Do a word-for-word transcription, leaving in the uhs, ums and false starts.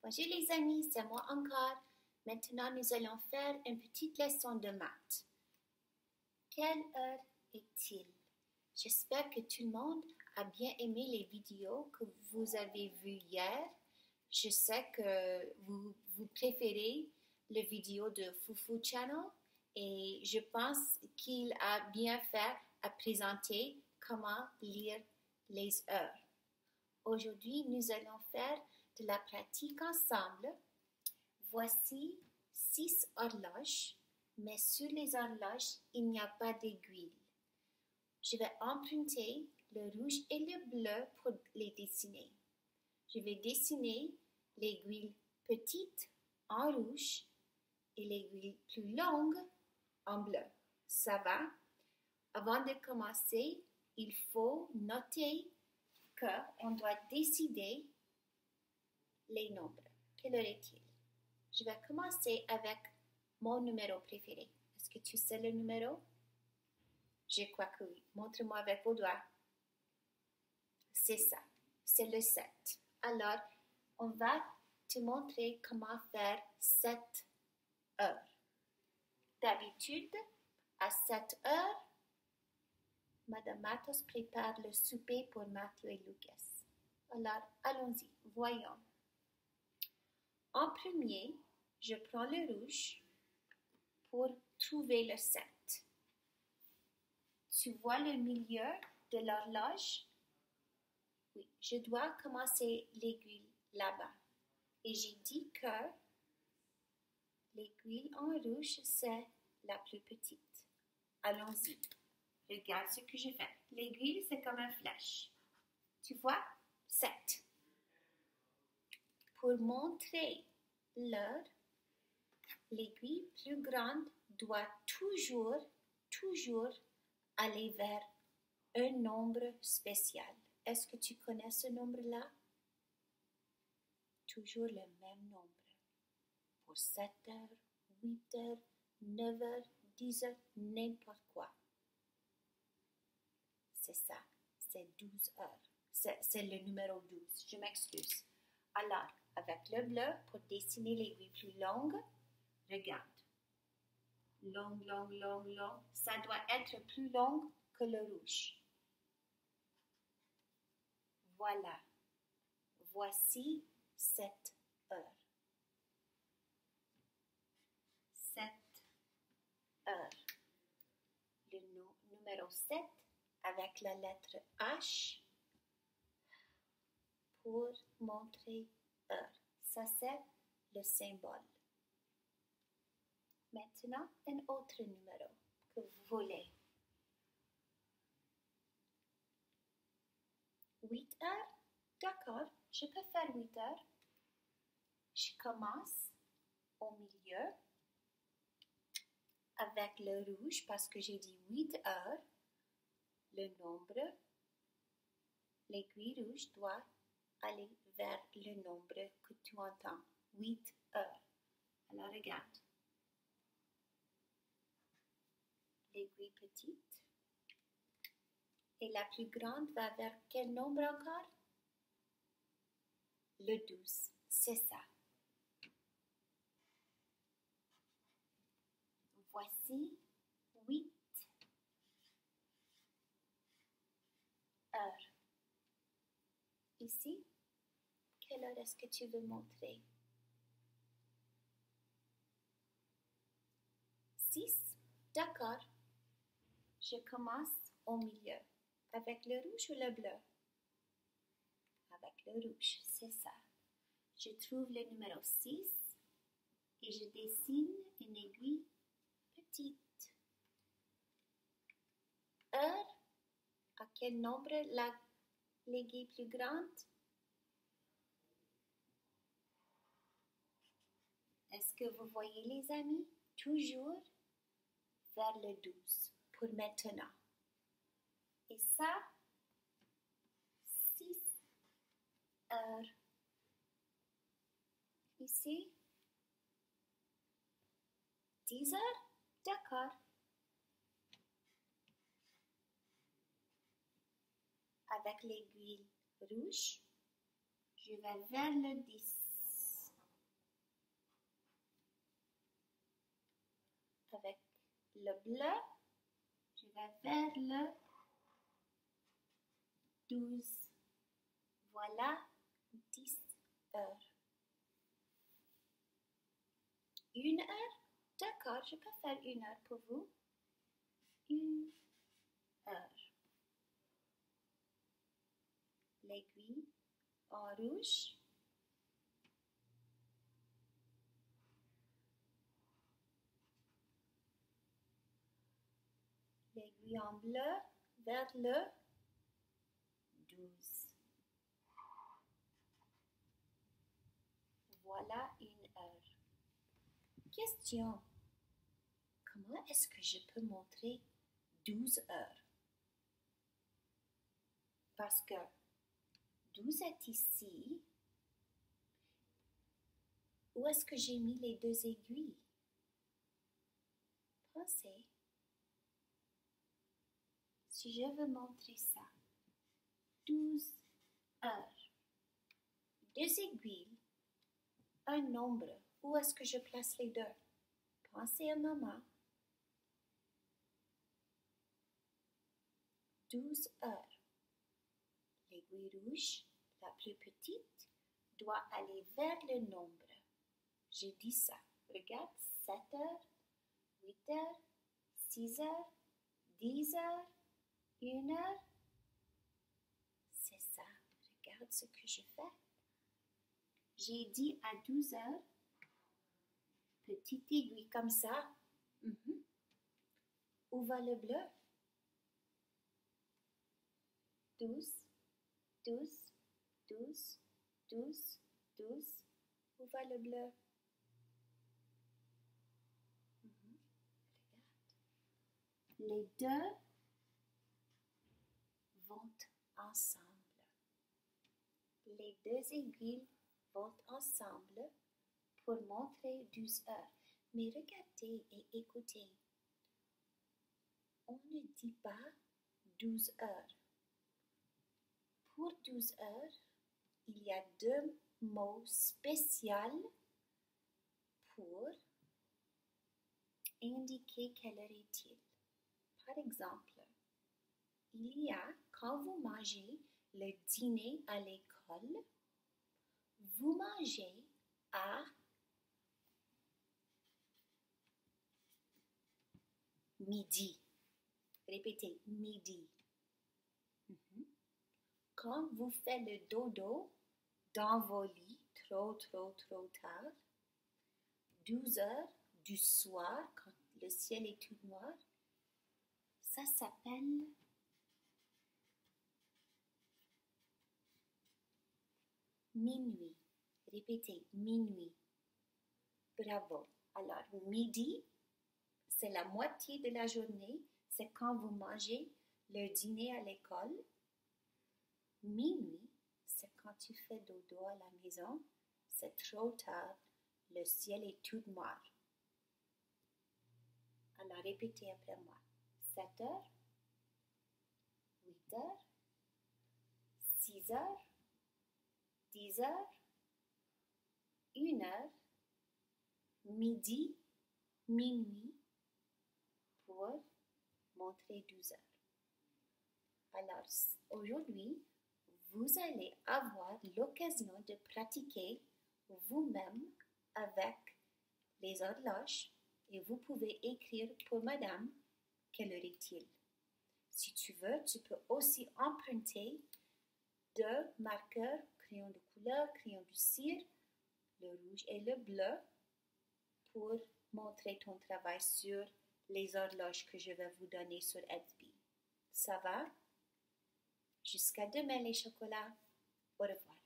Bonjour les amis, c'est moi encore. Maintenant, nous allons faire une petite leçon de maths. Quelle heure est-il? J'espère que tout le monde a bien aimé les vidéos que vous avez vues hier. Je sais que vous, vous préférez la vidéo de Foufou Channel et je pense qu'il a bien fait à présenter comment lire les heures. Aujourd'hui, nous allons faire de la pratique ensemble. Voici six horloges, mais sur les horloges, il n'y a pas d'aiguille. Je vais emprunter le rouge et le bleu pour les dessiner. Je vais dessiner l'aiguille petite en rouge et l'aiguille plus longue en bleu. Ça va? Avant de commencer, il faut noter qu'on doit décider les nombres. Quelle heure est-il? Je vais commencer avec mon numéro préféré. Est-ce que tu sais le numéro? Je crois que oui. Montre-moi avec vos doigts. C'est ça. C'est le sept. Alors, on va te montrer comment faire sept heures. D'habitude, à sept heures, Madame Matos prépare le souper pour Mathieu et Lucas. Alors, allons-y. Voyons. En premier, je prends le rouge pour trouver le sept. Tu vois le milieu de l'horloge? Oui, je dois commencer l'aiguille là-bas. Et j'ai dit que l'aiguille en rouge, c'est la plus petite. Allons-y. Regarde ce que je fais. L'aiguille, c'est comme une flèche. Tu vois? sept. Pour montrer l'heure, l'aiguille plus grande doit toujours, toujours aller vers un nombre spécial. Est-ce que tu connais ce nombre-là? Toujours le même nombre. Pour sept heures, huit heures, neuf heures, dix heures, n'importe quoi. C'est ça, c'est douze heures. C'est, c'est le numéro douze, je m'excuse. Alors, avec le bleu, pour dessiner l'aiguille plus longue, regarde. Long, long, long, long. Ça doit être plus long que le rouge. Voilà. Voici sept heures. sept heures. Le no- numéro sept avec la lettre H pour montrer heure. Ça, c'est le symbole. Maintenant, un autre numéro que vous voulez. huit heures? D'accord, je peux faire huit heures. Je commence au milieu avec le rouge parce que j'ai dit huit heures. Le nombre, l'aiguille rouge doit aller vers le nombre que tu entends. huit heures. Alors, regarde. L'aiguille petite. Et la plus grande va vers quel nombre encore? Le douze. C'est ça. Voici huit heures. Ici, quelle heure est-ce que tu veux montrer? six? D'accord. Je commence au milieu. Avec le rouge ou le bleu? Avec le rouge, c'est ça. Je trouve le numéro six et je dessine une aiguille petite. Heure? À quel nombre la, l'aiguille plus grande? Est-ce que vous voyez les amis? Toujours vers le douze pour maintenant. Et ça, six heures. Ici, dix heures? D'accord. Avec l'aiguille rouge, je vais vers le dix. avec le bleu, je vais vers le douze. Voilà dix heures. Une heure? D'accord, je peux faire une heure pour vous. Une heure. L'aiguille en rouge. L'aiguille en bleu vers le douze. Voilà une heure. Question. Comment est-ce que je peux montrer douze heures? Parce que douze est ici. Où est-ce que j'ai mis les deux aiguilles? Pensez. Si je veux montrer ça, douze heures. Deux aiguilles, un nombre. Où est-ce que je place les deux? Pensez à maman. douze heures. L'aiguille rouge, la plus petite, doit aller vers le nombre. J'ai dit ça. Regarde, sept heures, huit heures, six heures, dix heures, une heure. C'est ça. Regarde ce que je fais. J'ai dit à douze heures, petite aiguille comme ça. Mm-hmm. Où va le bleu? douze, douze, douze, douze, douze. Où va le bleu? Mm-hmm. Regarde. Les deux vont ensemble. Les deux aiguilles vont ensemble pour montrer douze heures. Mais regardez et écoutez. On ne dit pas douze heures. Pour douze heures, il y a deux mots spéciaux pour indiquer quelle heure est-il. Par exemple, il y a, quand vous mangez le dîner à l'école, vous mangez à midi. Répétez, midi. Mm-hmm. Quand vous faites le dodo dans vos lits, trop, trop, trop tard, douze heures du soir, quand le ciel est tout noir, ça s'appelle minuit. Répétez, minuit. Bravo. Alors, midi, c'est la moitié de la journée. C'est quand vous mangez le dîner à l'école. Minuit, c'est quand tu fais dodo à la maison. C'est trop tard. Le ciel est tout noir. Alors, répétez après moi. sept heures, huit heures, six heures, dix heures, une heure, midi, minuit, pour montrer douze heures. Alors, aujourd'hui, vous allez avoir l'occasion de pratiquer vous-même avec les horloges et vous pouvez écrire pour madame quelle heure est-il. Si tu veux, tu peux aussi emprunter deux marqueurs, crayon de couleur, crayon de cire, le rouge et le bleu pour montrer ton travail sur les horloges que je vais vous donner sur Edsby. Ça va? Jusqu'à demain les chocolats. Au revoir.